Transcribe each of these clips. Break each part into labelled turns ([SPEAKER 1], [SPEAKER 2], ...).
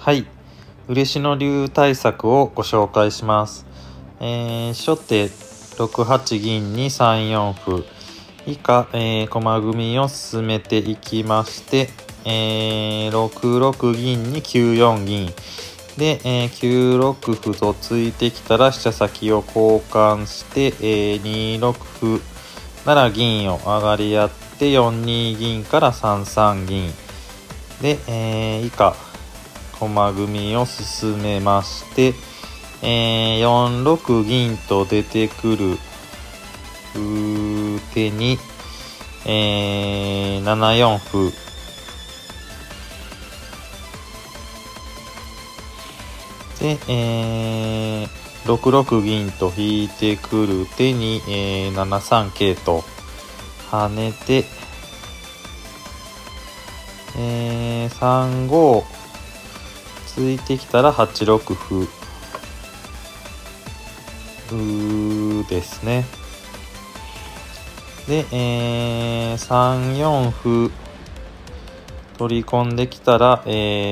[SPEAKER 1] はい、嬉野流対策をご紹介します。初手6八銀に3四歩以下、駒組みを進めていきまして、6六銀に9四銀で、9六歩とついてきたら飛車先を交換して、2六歩なら銀を上がり合って4二銀から3三銀で、以下駒組みを進めまして、4六銀と出てくる手に、7四歩で、6六銀と引いてくる手に、7三桂と跳ねて、3五ついてきたら8六歩ですね。で、3四歩取り込んできたら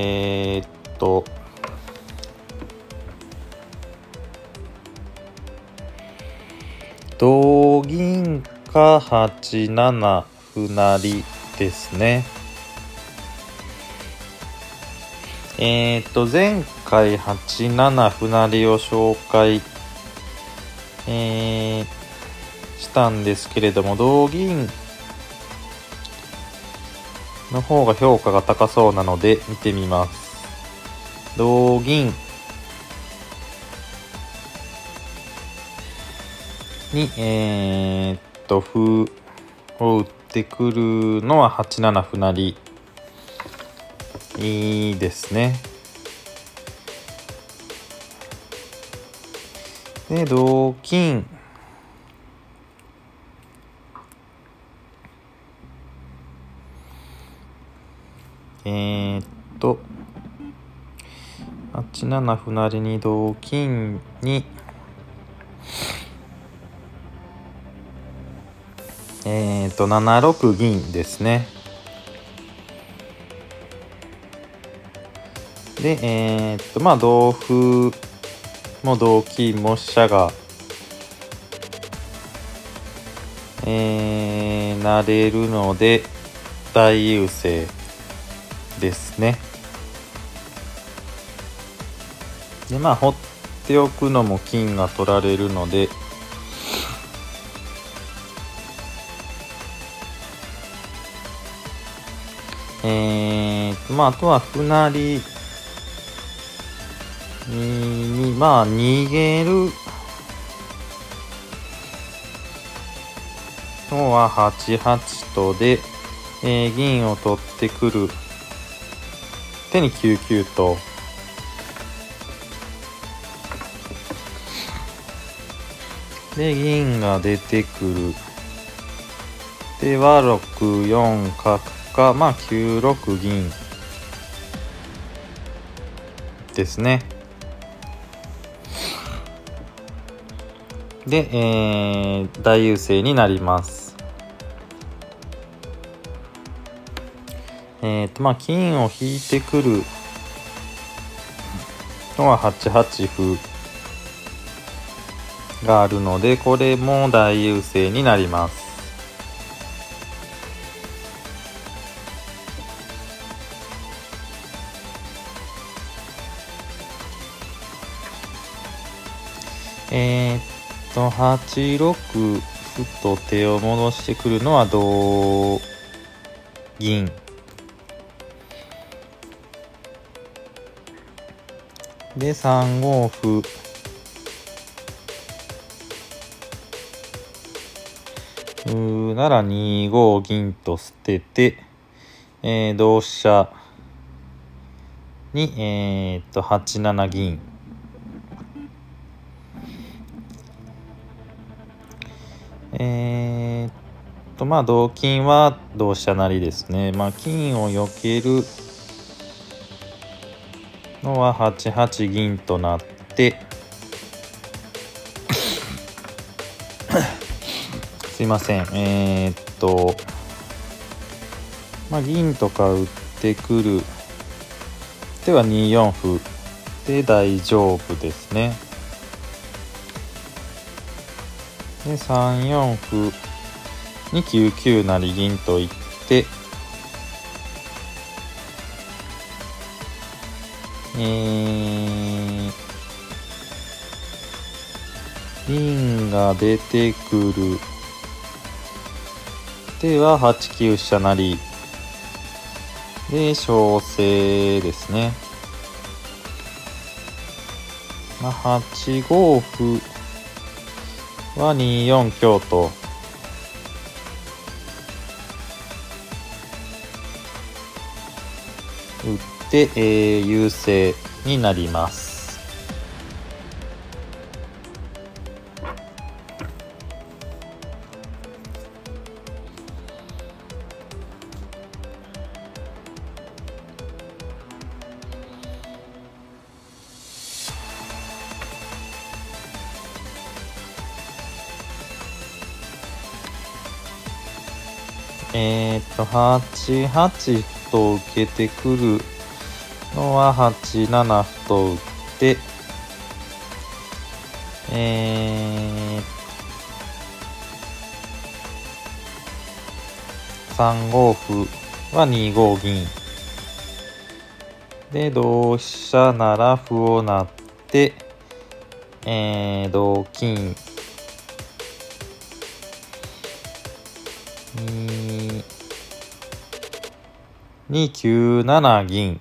[SPEAKER 1] 同銀か8七歩成ですね。前回8七歩成を紹介、したんですけれども、同銀の方が評価が高そうなので見てみます。同銀に歩を打ってくるのは8七歩成いいですね。で同金8七歩成に同金に7六銀ですね。で同歩も同金も飛車がなれるので大優勢ですね。で放っておくのも金が取られるので、あとは歩成に逃げるのは8八とで、銀を取ってくる手に9九とで銀が出てくる手は6四角か9六銀ですね。で、大優勢になります。金を引いてくるのは8八歩があるので、これも大優勢になります。8六歩と手を戻してくるのは同銀で3五歩なら2五銀と捨てて、同飛車に8七銀同金は同飛車成ですね。金を避けるのは8八銀となってすいません。銀とか打ってくるでは2四歩で大丈夫ですね。で3四歩に9九成銀といって、銀が出てくる。では8九飛車成で小生ですね。8五歩は2四香と打って、優勢になります。8八と受けてくるのは8七歩と打って、3五歩は2五銀で同飛車なら歩を成って、同金に9七銀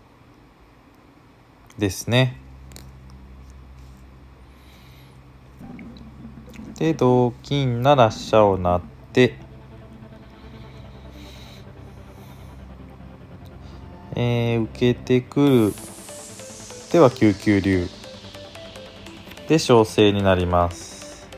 [SPEAKER 1] ですね。で同金なら飛車を成って、受けてくるでは9九竜で小生になります。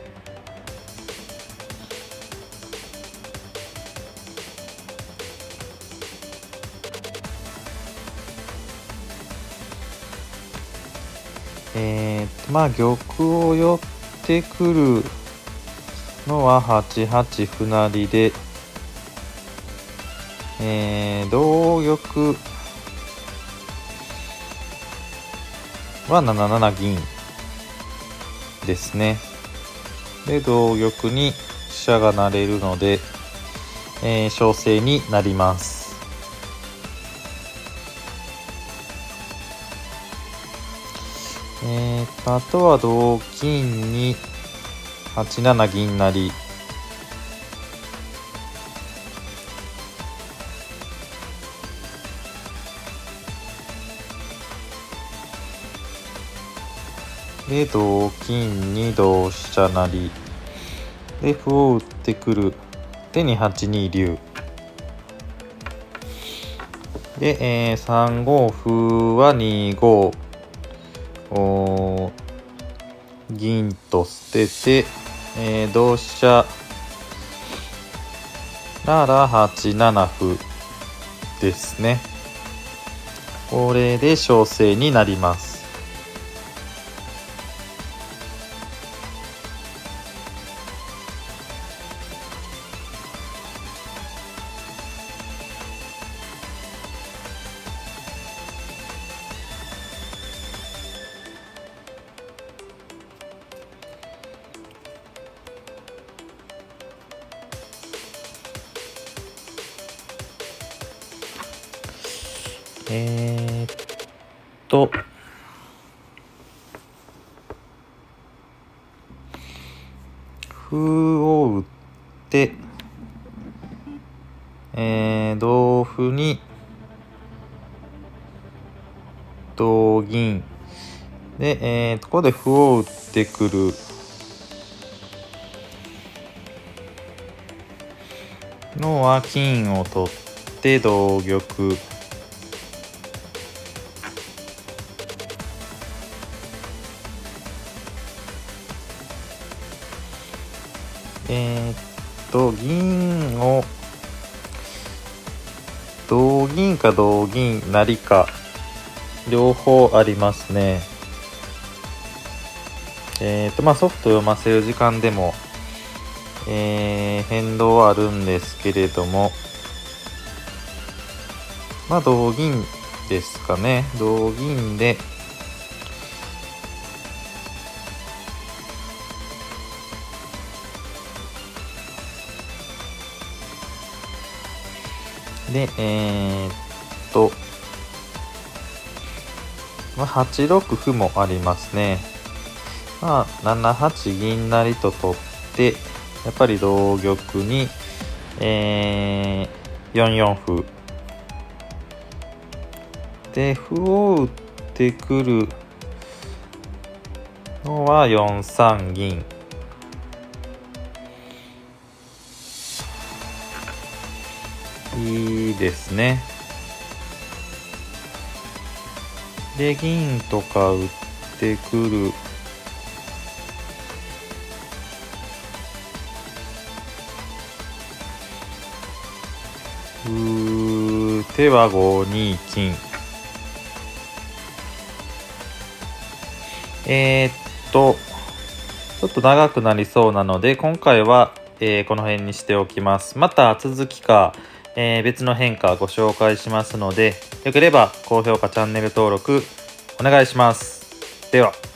[SPEAKER 1] 玉を寄ってくるのは8八歩成で、同玉は7七銀ですね。で同玉に飛車が成れるので、小生になります。あとは同金に8七銀成で同金に同飛車成で歩を打ってくるでに8二竜で、3五歩は2五銀と捨てて、同飛車なら8七歩ですね。これで小生になります。歩を打って、同歩に同銀で、ここで歩を打ってくるのは金を取って同玉銀を同銀か同銀成か両方ありますね。ソフト読ませる時間でも、変動はあるんですけれども、同銀ですかね。同銀で、で、8六歩もありますね。7八銀成と取って、やっぱり同玉に、4四歩。で、歩を打ってくるのは4三銀。いいですね。で、銀とか打ってくる。手は5二金。ちょっと長くなりそうなので、今回は、この辺にしておきます。また続きか、別の変化ご紹介しますので、よければ高評価、チャンネル登録お願いします。では。